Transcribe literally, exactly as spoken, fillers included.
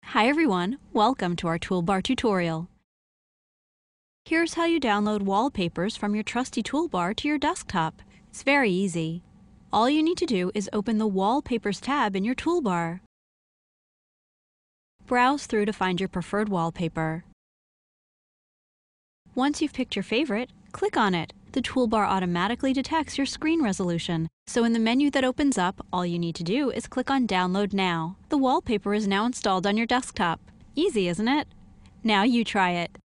Hi everyone, welcome to our toolbar tutorial. Here's how you download wallpapers from your trusty toolbar to your desktop. It's very easy. All you need to do is open the Wallpapers tab in your toolbar. Browse through to find your preferred wallpaper. Once you've picked your favorite, click on it. The toolbar automatically detects your screen resolution, so in the menu that opens up, all you need to do is click on Download Now. The wallpaper is now installed on your desktop. Easy, isn't it? Now you try it.